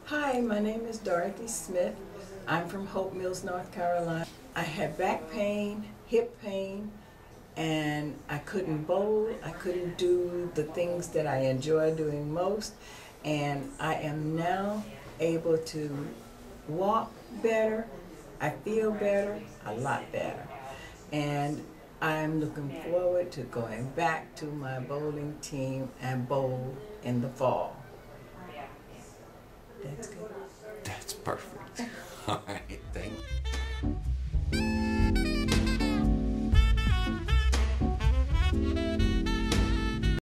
Hi, my name is Dorothy Smith. I'm from Hope Mills, North Carolina. I had back pain, hip pain, and I couldn't bowl. I couldn't do the things that I enjoy doing most. And I am now able to walk better. I feel better, a lot better. And I'm looking forward to going back to my bowling team and bowl in the fall. That's good. That's perfect. All right.